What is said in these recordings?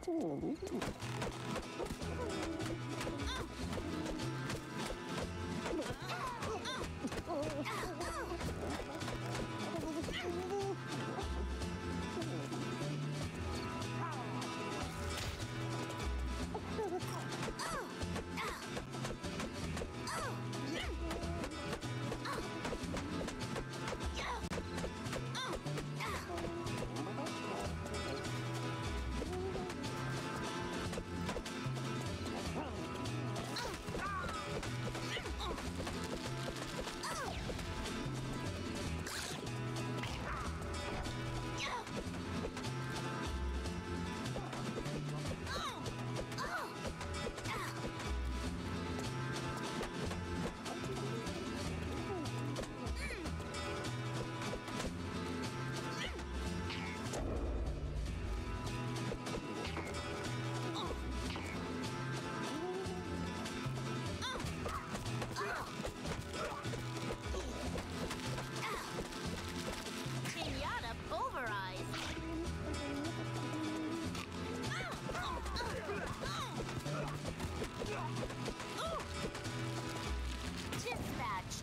Pinata pulverized. Dispatched.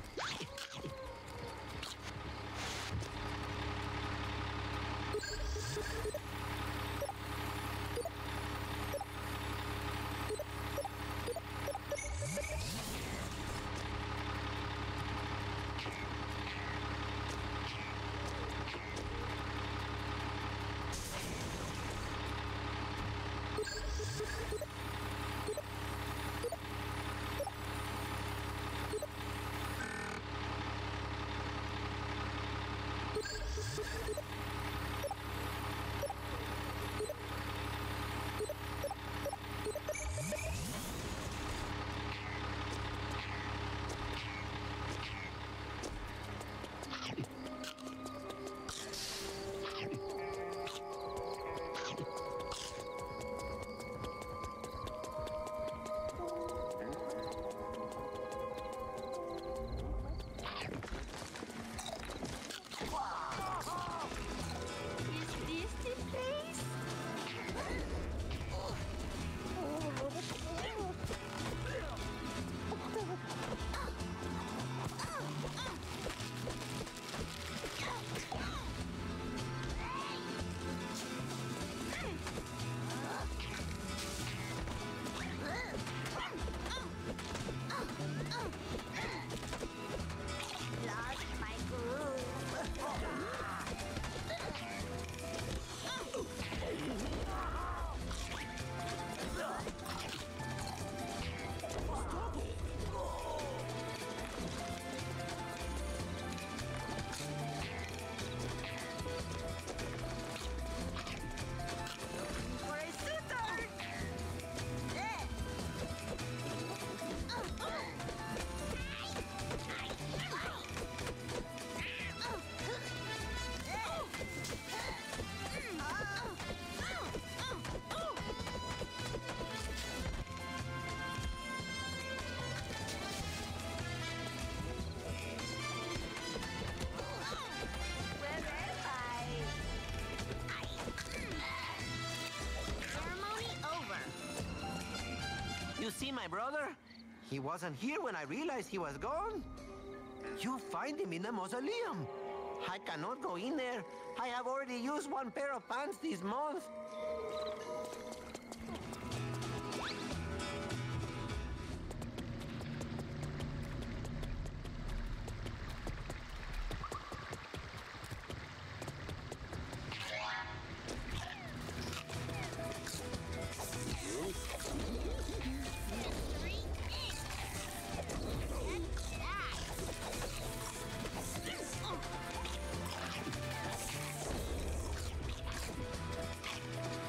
Lost my groove. You see my brother? He wasn't here when I realized he was gone. You find him in the mausoleum. I cannot go in there. I have already used one pair of pants this month. Mystery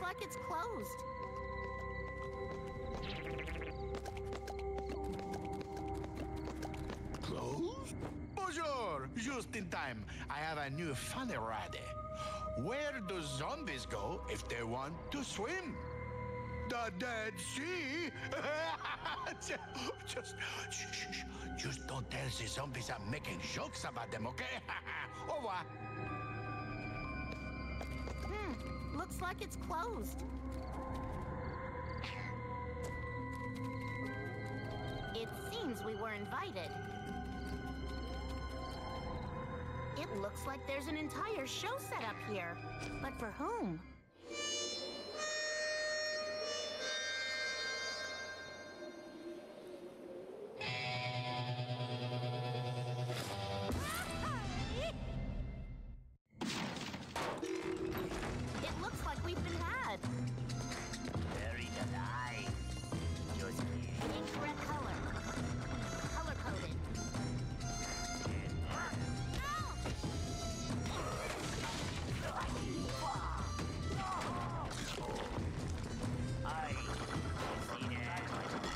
like it's closed. Closed? Bonjour! Just in time. I have a new funny ready. Where do zombies go if they want to swim? The Dead Sea? Just don't tell the zombies I'm making jokes about them, okay? Au revoir. Looks like it's closed. It seems we were invited. It looks like there's an entire show set up here. But for whom? It looks like we've been had. Buried alive. Just Incorrect color. Color-coded. I see that.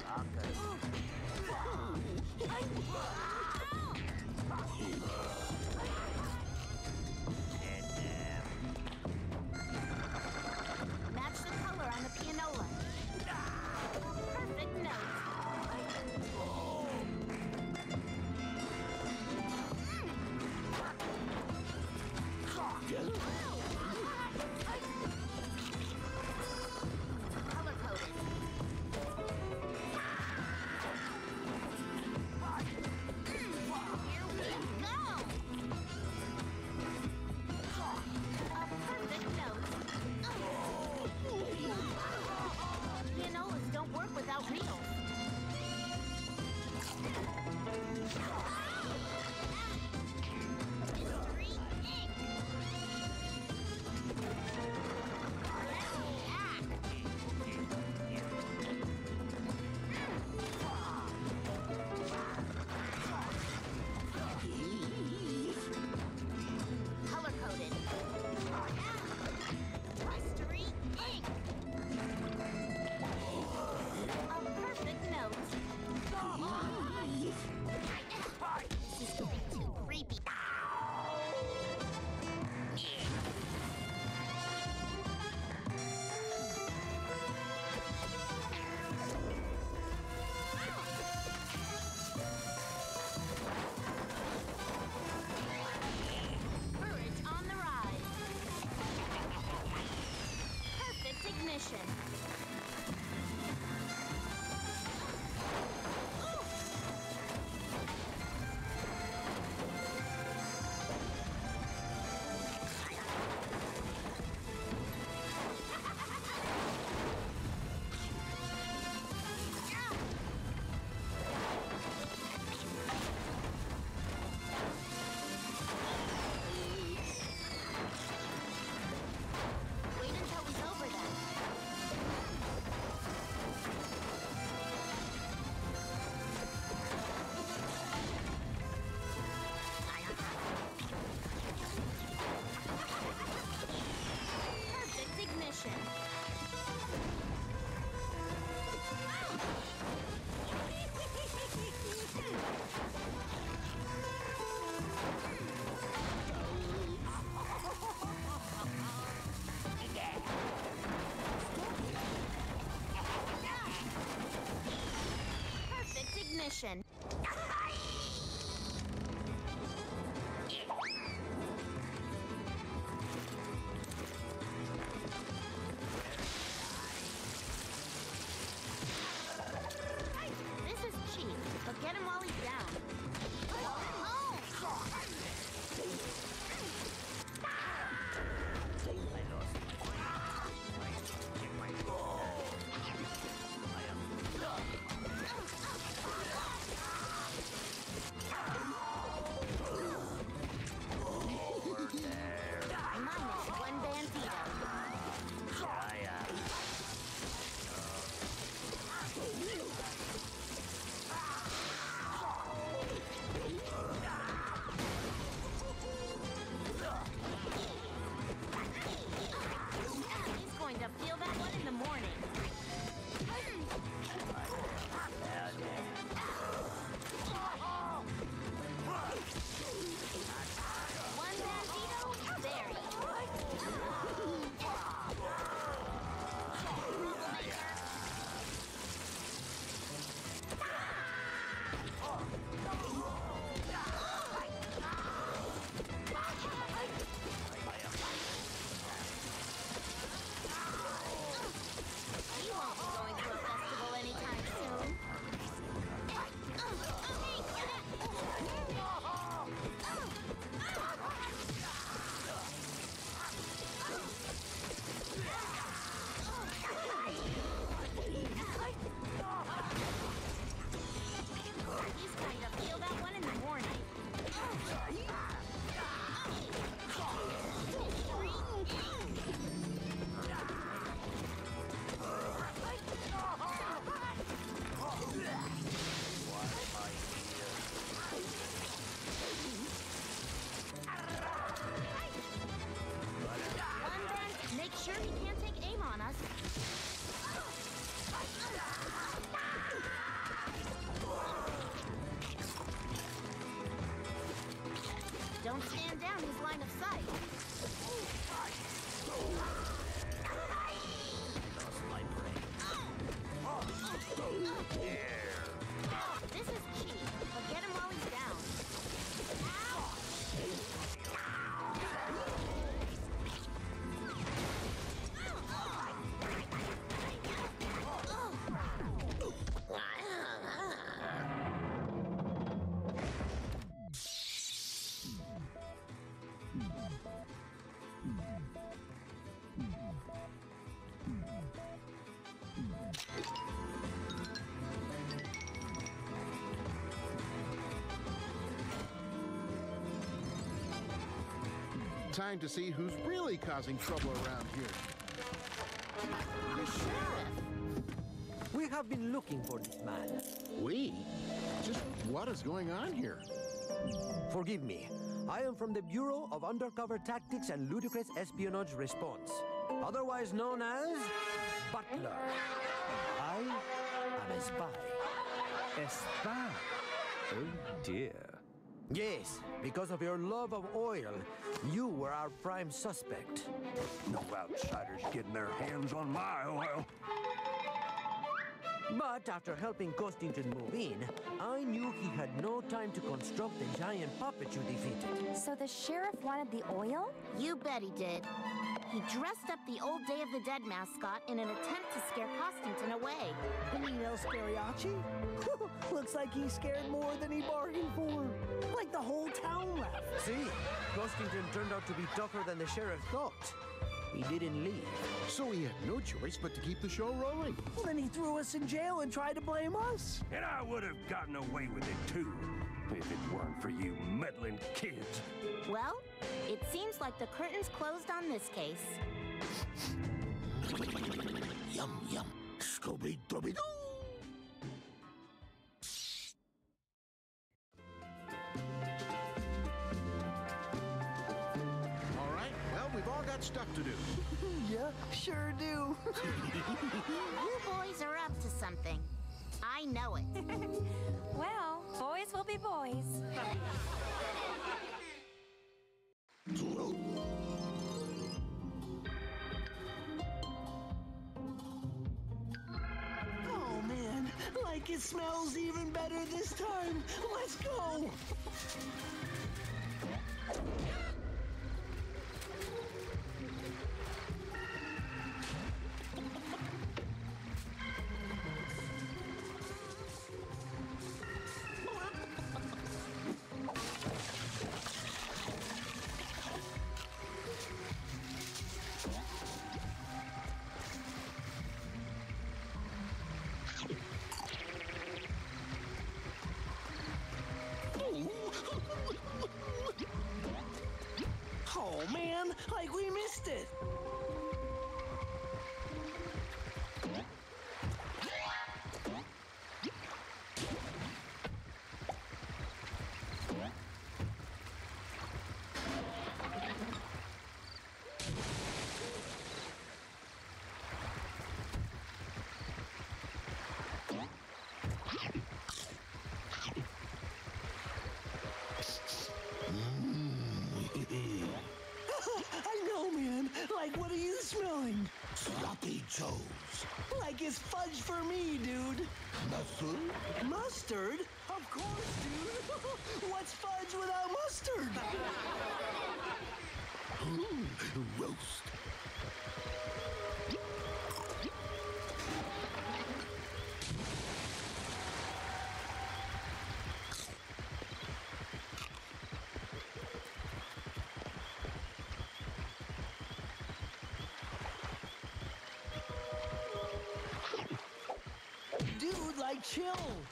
Match the color on the pianola. Perfect notes. Color-coded. Here we go. A perfect note. Pianolas don't work without reels. Mystery ink. Color-coded. Mystery ink. A perfect note. This is getting too creepy. Courage on the rise. Perfect ignition. Wait until he's over then. Perfect ignition. Perfect ignition. This is cheap, but get him while he's down. on his line of sight. This is cheap, but get him while he's down. Time to see who's really causing trouble around here. The sheriff! We have been looking for this man. We? Just what is going on here? Forgive me. I am from the Bureau of Undercover Tactics and Ludicrous Espionage Response, otherwise known as Butler. I am a spy. A spy? Oh dear. Yes, because of your love of oil, you were our prime suspect. No outsiders getting their hands on my oil. But after helping Costington move in, I knew he had no time to construct the giant puppet you defeated. So the sheriff wanted the oil? You bet he did. He dressed up the old Day of the Dead mascot in an attempt to scare Costington away. You mean El Scariachi? Looks like he scared more than he bargained for. Like the whole town left. See, Costington turned out to be tougher than the sheriff thought. He didn't leave. So he had no choice but to keep the show rolling. Well, then he threw us in jail and tried to blame us. And I would have gotten away with it too, if it weren't for you meddling kids. Well, it seems like the curtain's closed on this case. Yum, yum. Scooby-Dooby-Doo! All right, well, we've all got stuff to do. Yeah, sure do. You boys are up to something. I know it. Well, boys will be boys. Oh, man. Like it smells even better this time. Let's go. Oh, man. Like we missed it. I know, man. Like, what are you smelling? Sloppy Joes. Like it's fudge for me, dude. Mustard? Mustard? Of course, dude. What's fudge without mustard? Roast. Dude, like, chill.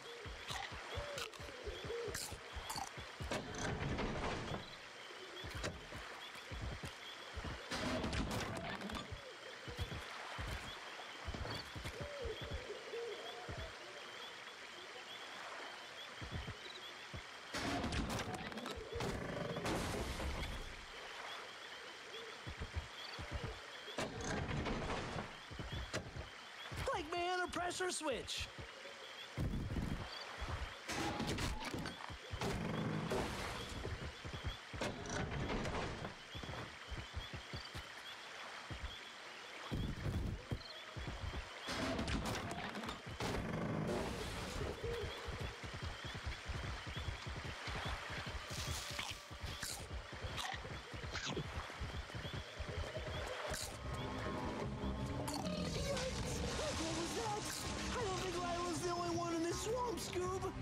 Like, man, a pressure switch.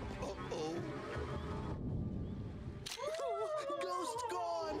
Uh-oh. Ghost gone!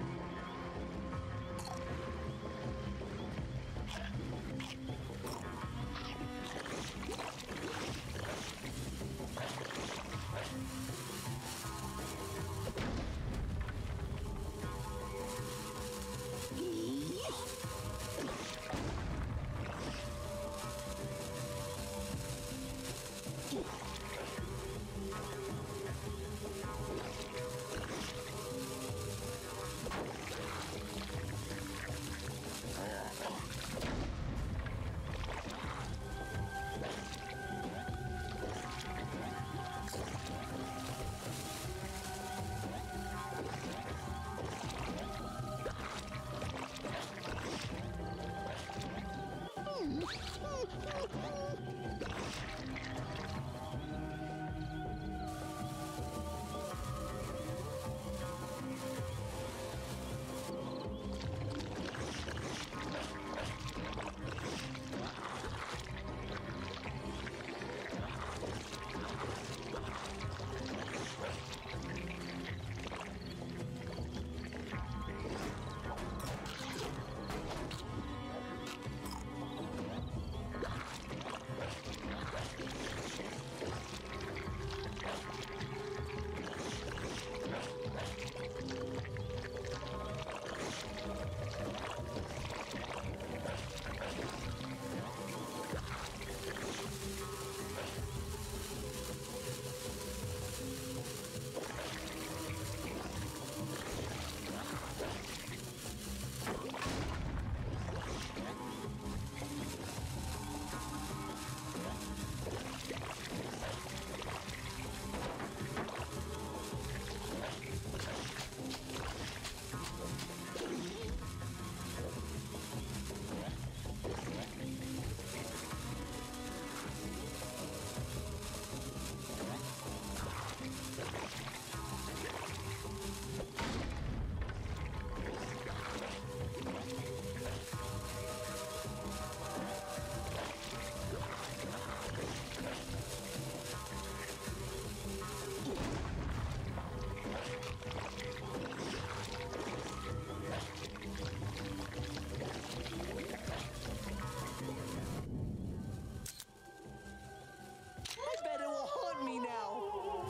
I bet it will haunt me now.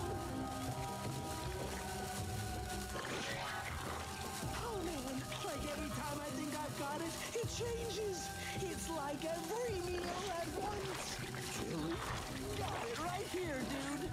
Oh man, like every time I think I've got it, it changes. It's like every meal at once. Chili? Got it right here, dude.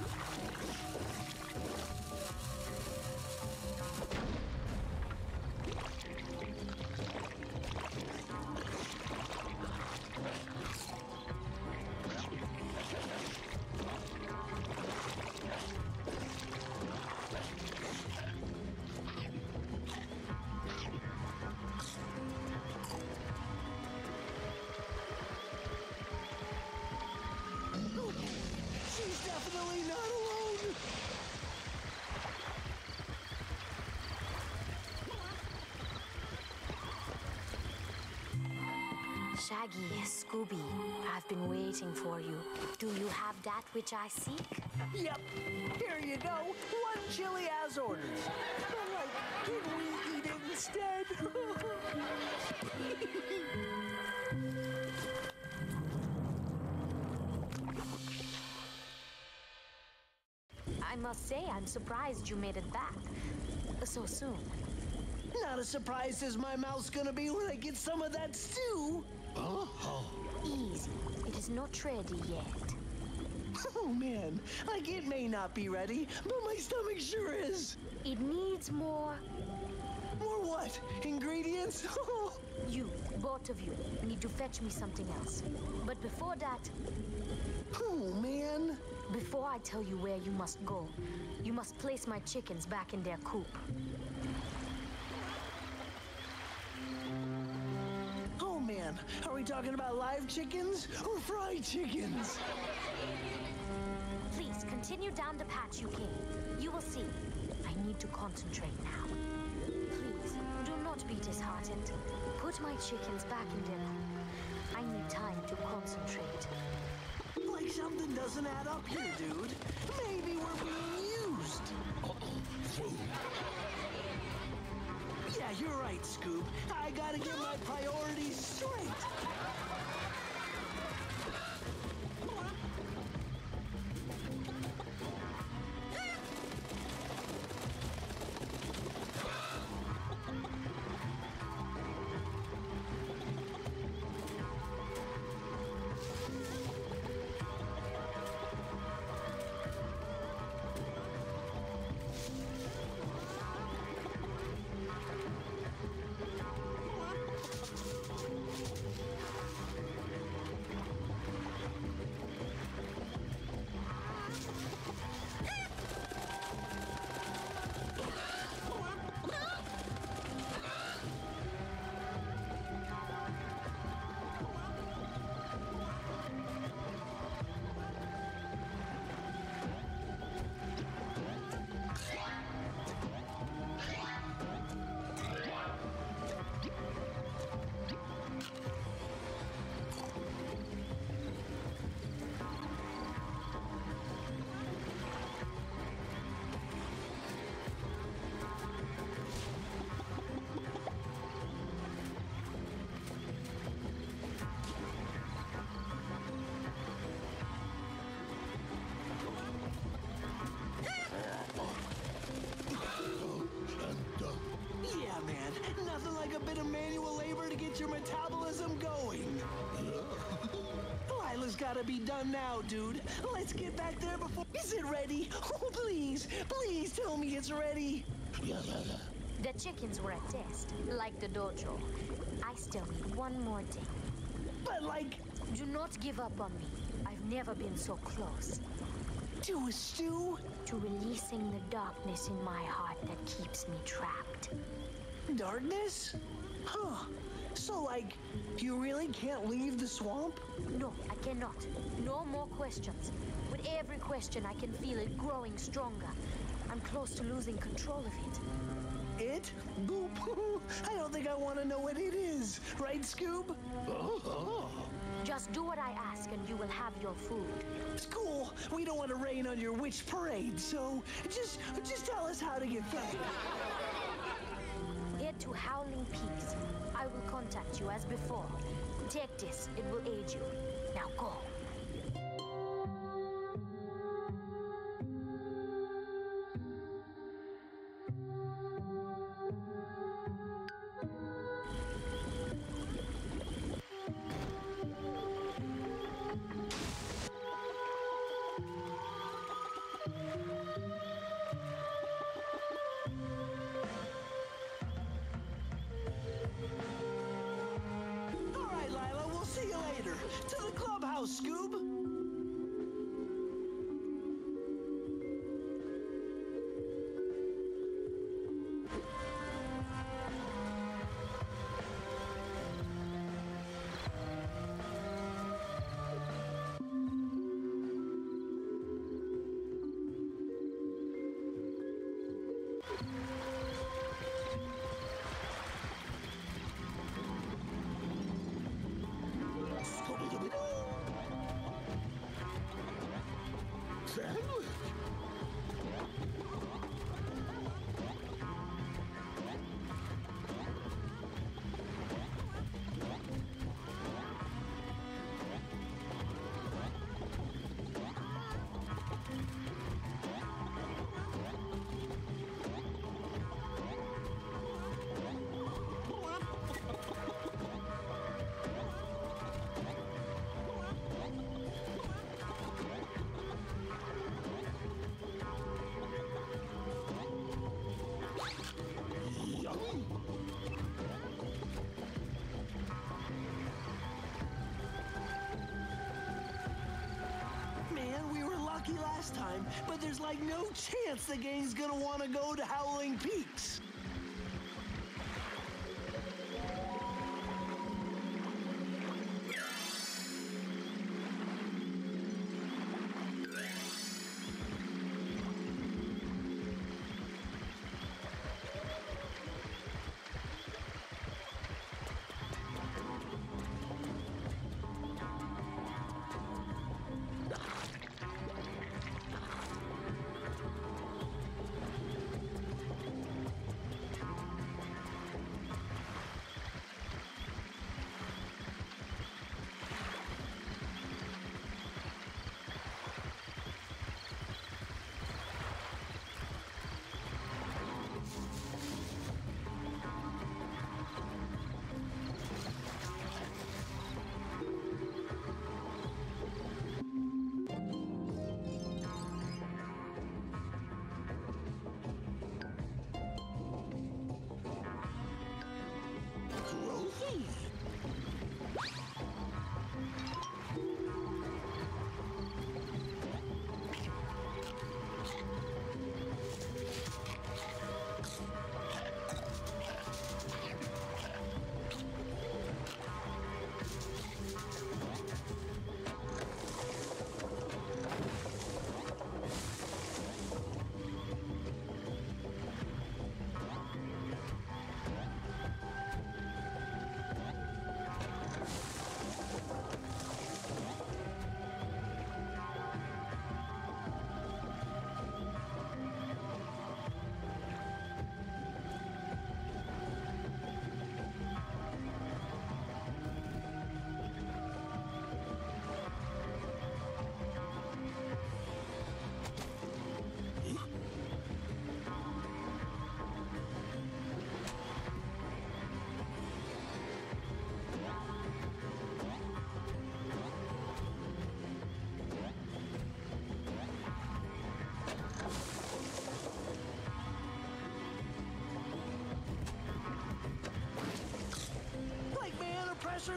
She's definitely not alone. Shaggy, Scooby, I've been waiting for you. Do you have that which I seek? Yep, here you go. One chili as ordered. But like, can we eat it instead? I must say, I'm surprised you made it back so soon. Not as surprised as my mouth's gonna be when I get some of that stew. Easy. It is not ready yet. Oh man, like it may not be ready, but my stomach sure is. It needs more. More what? Ingredients? You, both of you, need to fetch me something else. But before that, Oh man. before I tell you where you must go, you must place my chickens back in their coop. Oh man, are we talking about live chickens or fried chickens? Please continue down the path you came. You will see. I need to concentrate now. Please, do not be disheartened. Put my chickens back in their coop. I need time to concentrate. Like Something doesn't add up here, dude. Maybe we're being used. Yeah, you're right, Scoob. I gotta get my priorities straight. Yeah, man. Nothing like a bit of manual labor to get your metabolism going. Lila's gotta be done now, dude. Let's get back there before... Is it ready? Oh, please. Please tell me it's ready. The chickens were a test, like the dojo. I still need one more thing. But, like... Do not give up on me. I've never been so close. To a stew? To releasing the darkness in my heart that keeps me trapped. Darkness? Huh. So, like, you really can't leave the swamp? No, I cannot. No more questions. With every question, I can feel it growing stronger. I'm close to losing control of it. It? Boop. I don't think I want to know what it is. Right, Scoob? Just do what I ask and you will have your food. It's cool. We don't want to rain on your witch parade, so just tell us how to get fed. Head to Howling Peaks. I will contact you as before. Take this. It will aid you. Now go. To the clubhouse, Scoob! Last time, but there's like no chance the gang's gonna want to go to Howling Peaks.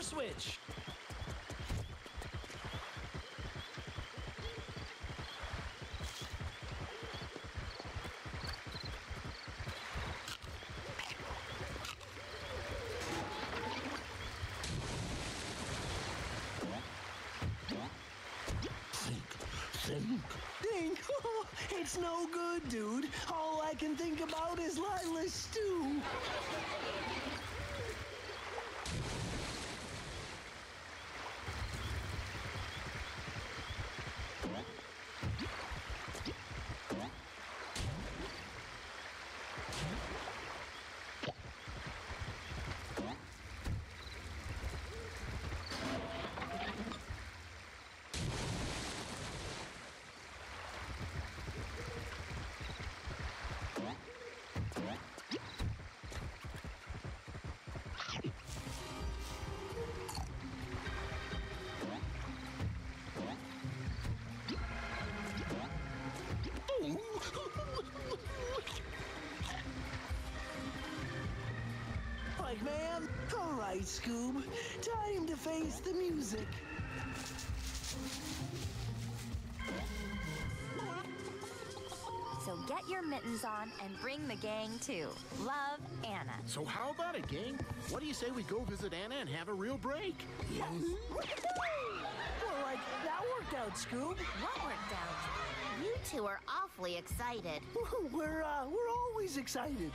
your switch. Think. It's no good, dude. All I can think about is Lila's stew. Like, man, all right, Scoob. Time to face the music. So get your mittens on and bring the gang too. Love, Anna. So how about it, gang? What do you say we go visit Anna and have a real break? Yes. Well, like, that worked out, Scoob. What worked out? You two are awfully excited. We're always excited.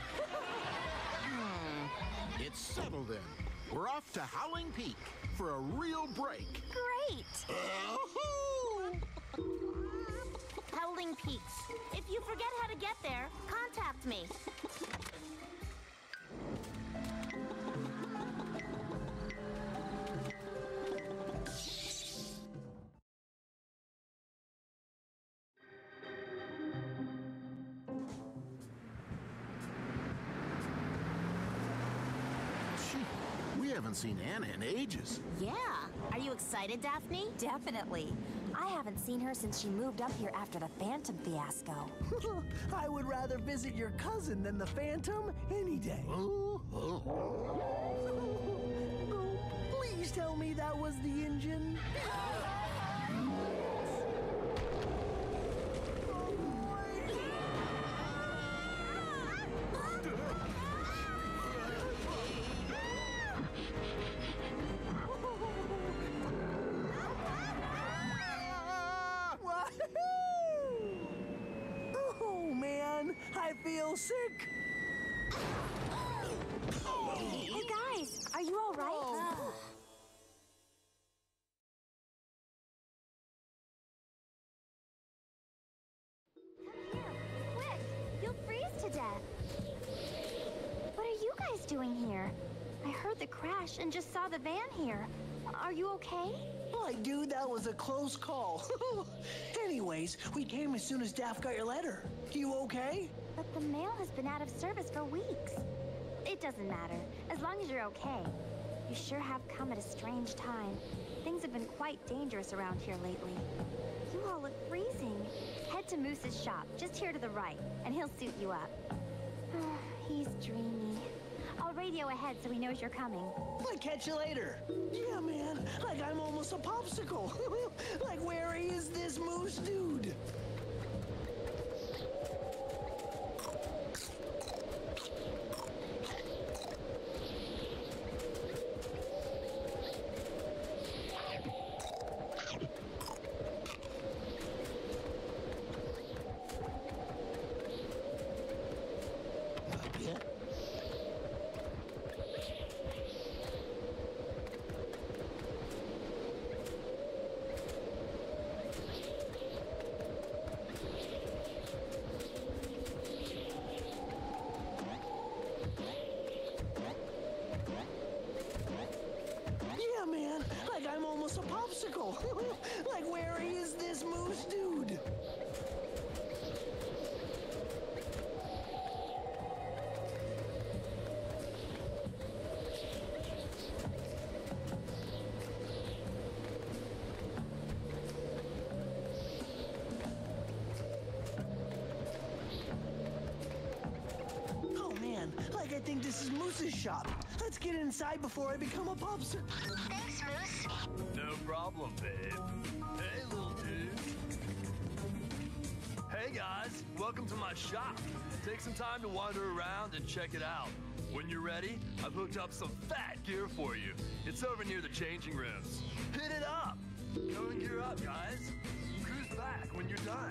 It's settled then. We're off to Howling Peak for a real break. Great! Howling Peaks. If you forget how to get there, contact me. We haven't seen Anna in ages. Yeah. Are you excited, Daphne? Definitely. I haven't seen her since she moved up here after the Phantom fiasco. I would rather visit your cousin than the Phantom any day. Please tell me that was the engine. Oh, man, I feel sick. Hey, guys, are you all right? Come here, quick! You'll freeze to death. What are you guys doing here? I heard the crash and just saw the van here. Are you okay? My dude, that was a close call. Anyways, we came as soon as Daph got your letter. You okay? But the mail has been out of service for weeks. It doesn't matter, as long as you're okay. You sure have come at a strange time. Things have been quite dangerous around here lately. You all look freezing. Head to Moose's shop, just here to the right, and he'll suit you up. He's dreamy. I'll radio ahead so he knows you're coming. I'll catch you later. Yeah, man, like I'm almost a popsicle. Like, where is this Moose dude? I'm almost a popsicle. Like, where is this Moose dude? I think this is Moose's shop. Let's get inside before I become a popsicle. Thanks. No problem, babe. Hey, little dude. Hey, guys. Welcome to my shop. Take some time to wander around and check it out. When you're ready, I've hooked up some fat gear for you. It's over near the changing rooms. Hit it up. Go and gear up, guys. Cruise back when you're done.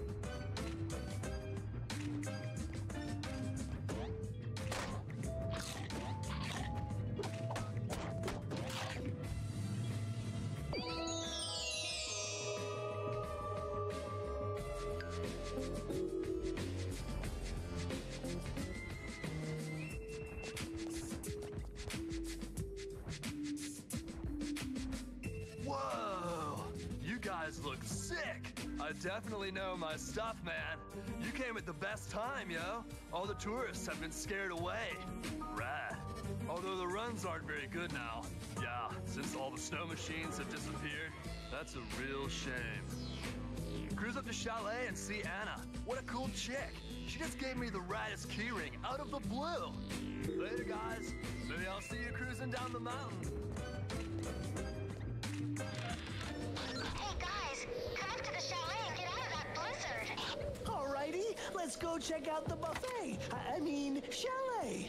Look sick. I definitely know my stuff, man. You came at the best time, yo. All the tourists have been scared away. Rad. Although the runs aren't very good now. Yeah, since all the snow machines have disappeared, that's a real shame. Cruise up to Chalet and see Anna. What a cool chick. She just gave me the raddest keyring out of the blue. Later, guys. Maybe I'll see you cruising down the mountain. Alrighty, let's go check out the buffet. I mean, chalet.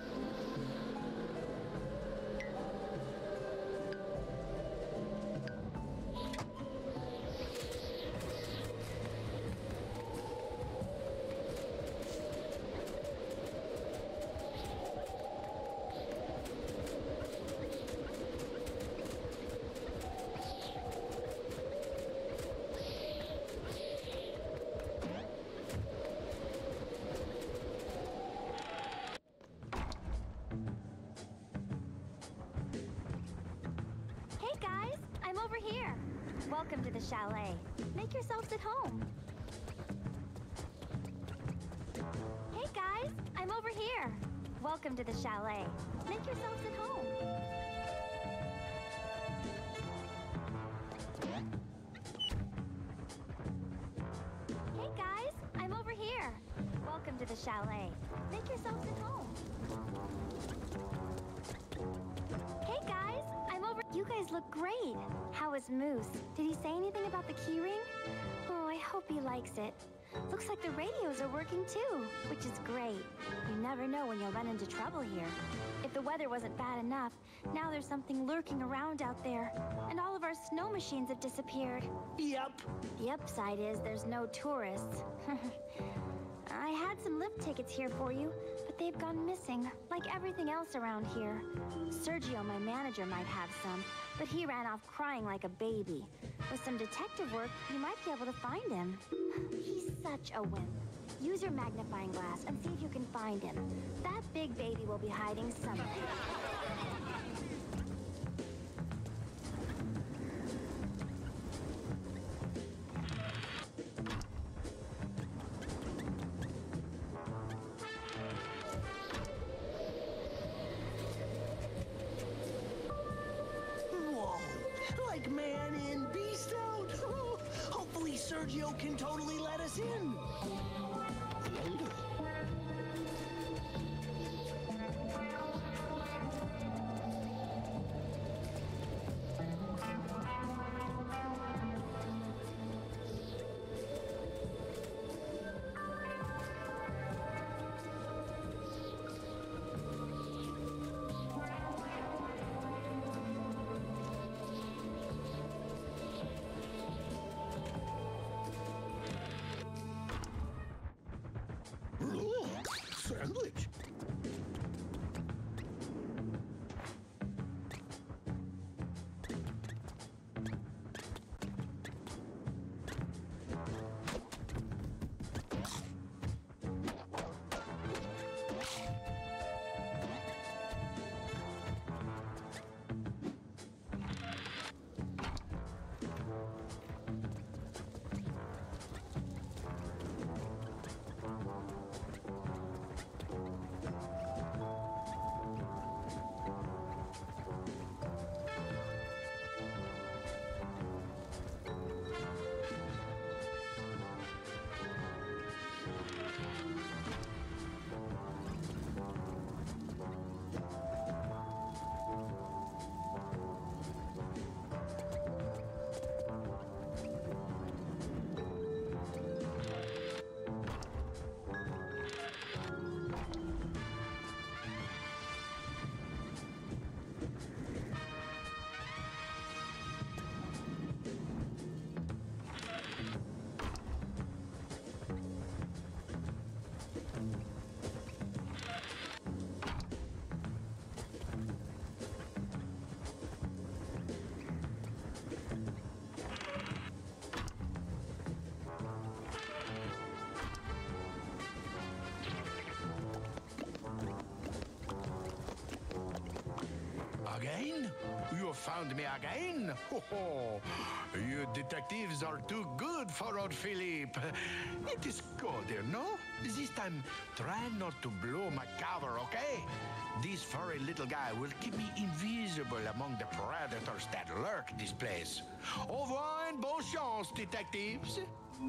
Welcome to the chalet. Make yourselves at home. Hey guys, I'm over here. Welcome to the chalet. Make yourselves at home. Hey guys, I'm over here. Welcome to the chalet. Make yourselves at home. Hey guys, I'm over. You guys look great. How is Moose? Did he say anything about the keyring? Oh, I hope he likes it. Looks like the radios are working too, which is great. You never know when you'll run into trouble here. If the weather wasn't bad enough, now there's something lurking around out there. And all of our snow machines have disappeared. Yep. The upside is there's no tourists. I had some lift tickets here for you, but they've gone missing, like everything else around here. Sergio, my manager, might have some, but he ran off crying like a baby. With some detective work, you might be able to find him. He's such a wimp. Use your magnifying glass and see if you can find him. That big baby will be hiding somewhere. Like man in, beast out. Hopefully Sergio can totally let us in. found me again? Oh, you detectives are too good for old Philippe. It is good, you know? This time, try not to blow my cover, okay? This furry little guy will keep me invisible among the predators that lurk this place. Au revoir and bonne chance, detectives.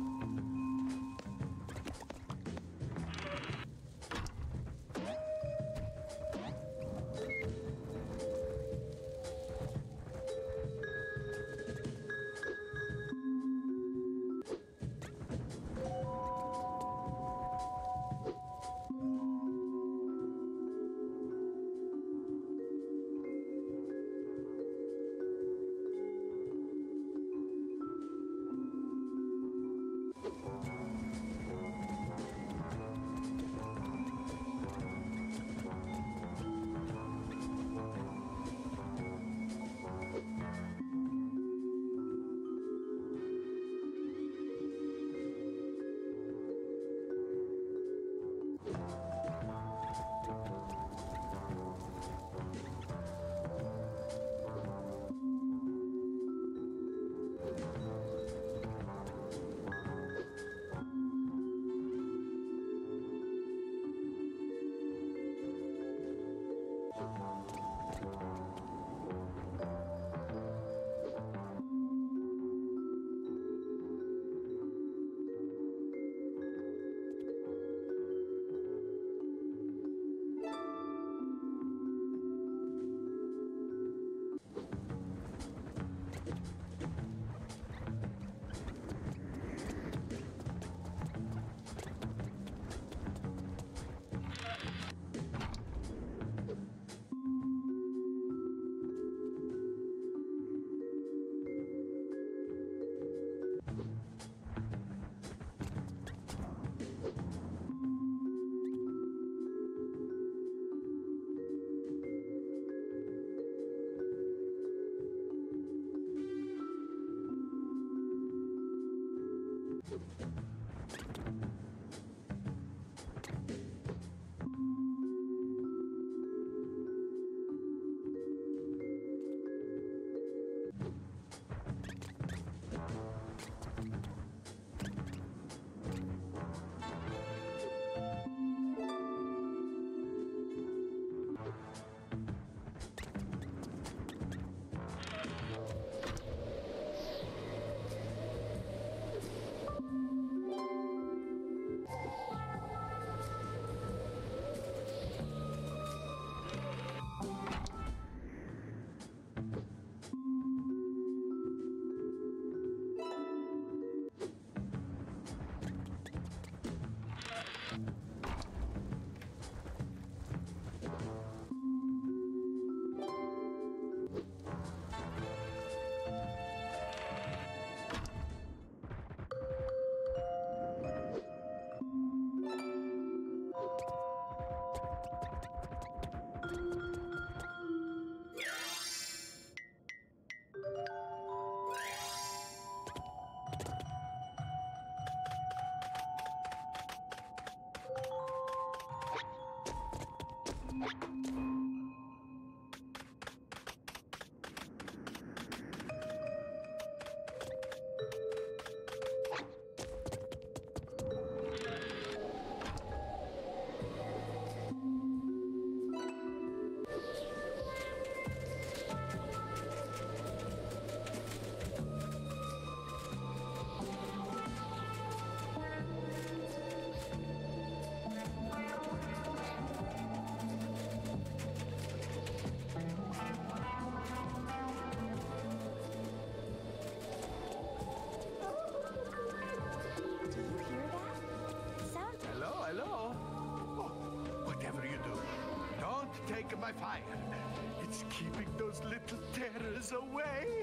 Take my fire. It's keeping those little terrors away.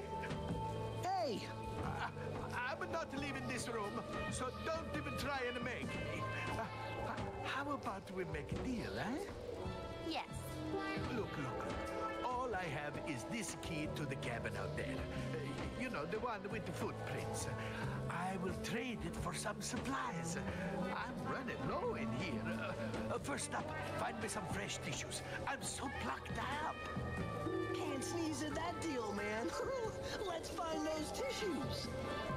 Hey! I'm not leaving this room, so don't even try and make me. How about we make a deal, eh? Yes. Look. All I have is this key to the cabin out there. You know, the one with the footprints. I will trade it for some supplies. I'm running low in here. First up, find me some fresh tissues. I'm so plucked up. Can't sneeze at that deal, man. Let's find those tissues.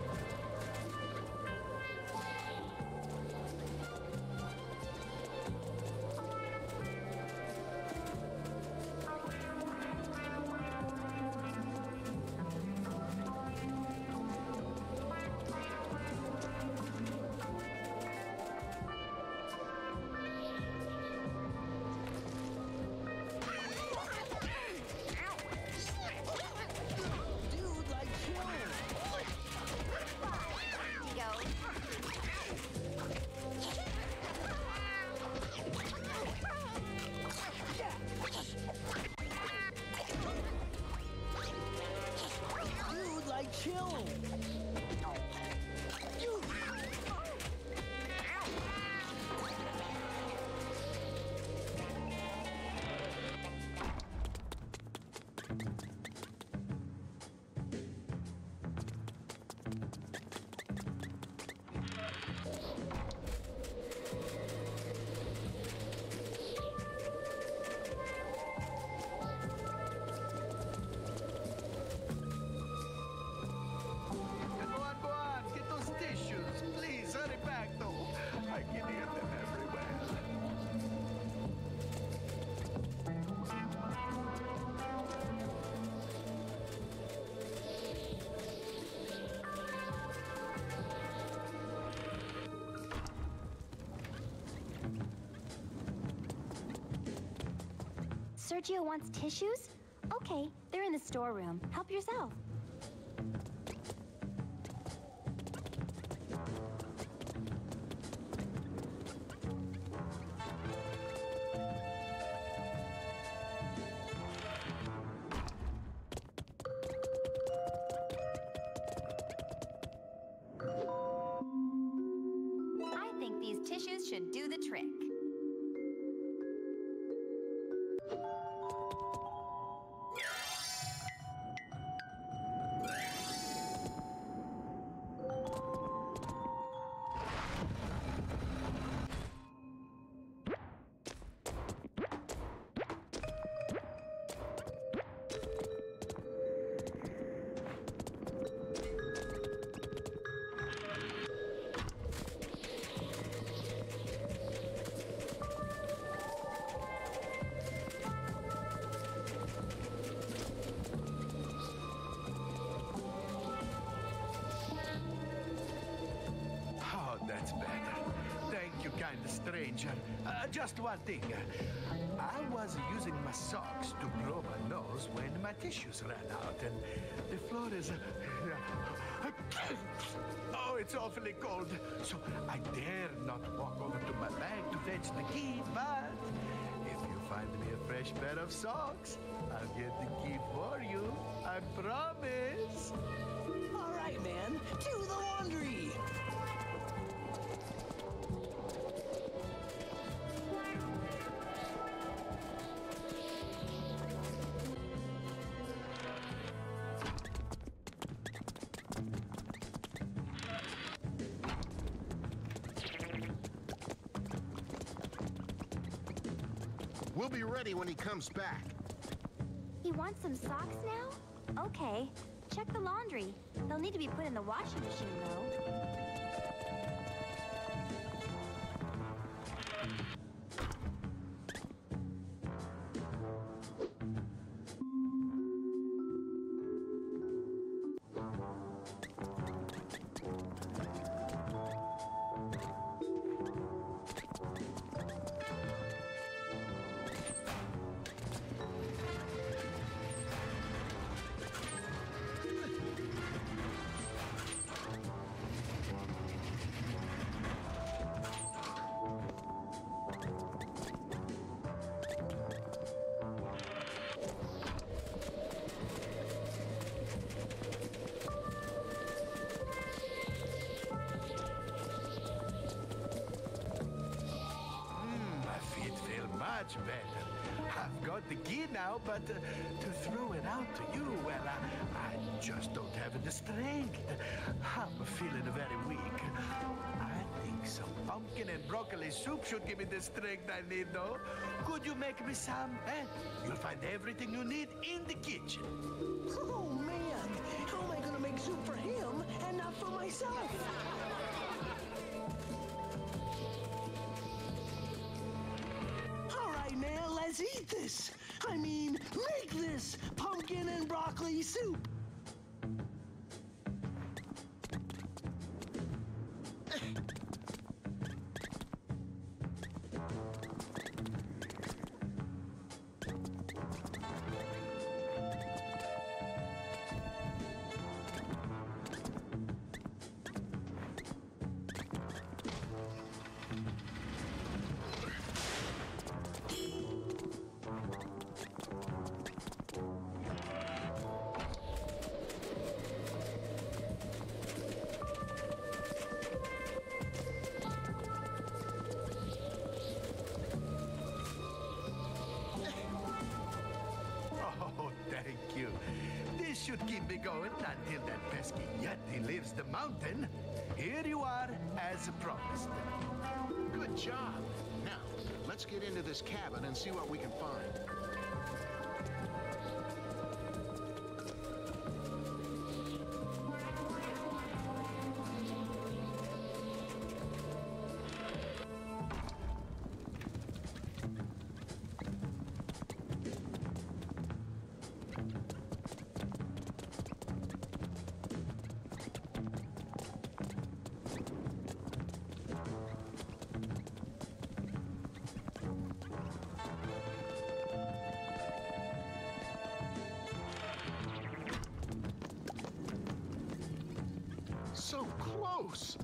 Sergio wants tissues? Okay, they're in the storeroom. Help yourself. I think these tissues should do the trick. That's better. Thank you, kind stranger. Just one thing. I was using my socks to blow my nose when my tissues ran out, and the floor is... oh, it's awfully cold. So I dare not walk over to my bag to fetch the key, but if you find me a fresh pair of socks, I'll get the key for you. I promise. All right, man. Do the laundry. We'll be ready when he comes back. He wants some socks now? Okay. Check the laundry. They'll need to be put in the washing machine, though. Much better. I've got the key now, but to throw it out to you, well, I just don't have the strength. I'm feeling very weak. I think some pumpkin and broccoli soup should give me the strength I need, though. Could you make me some? Eh? You'll find everything you need in the kitchen. Oh, man. How am I going to make soup for him and not for myself? All right, man, let's eat this. I mean, make this pumpkin and broccoli soup. Oh, thank you. This should keep me going until that pesky Yeti leaves the mountain. Here you are, as promised. Good job. Now, let's get into this cabin and see what we can find. So close!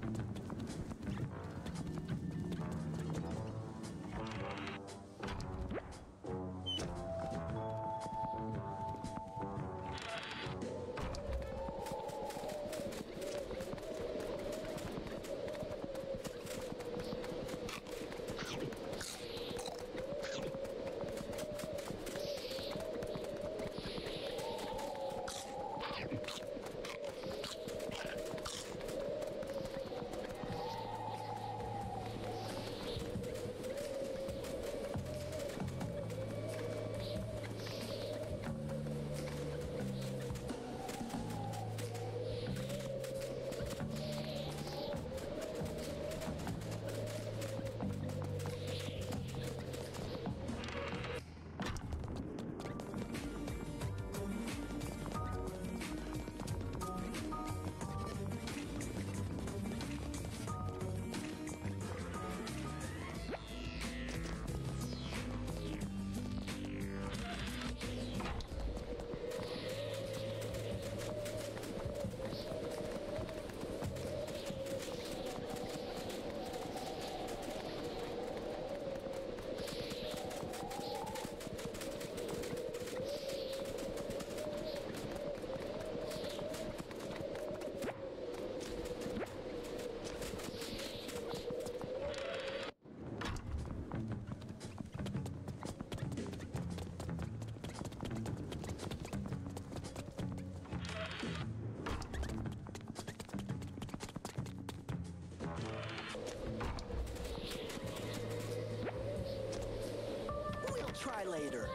We'll try later.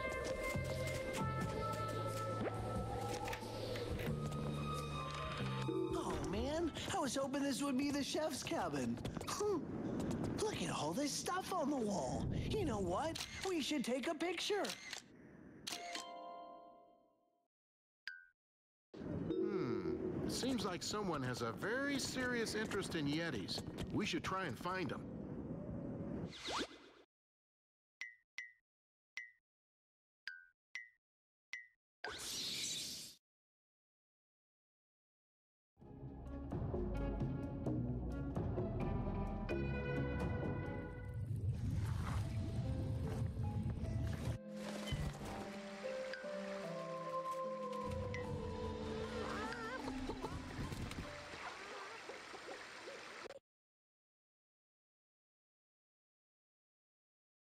Oh, man. I was hoping this would be the chef's cabin. Look at all this stuff on the wall. You know what? We should take a picture. Seems like someone has a very serious interest in Yetis. We should try and find them.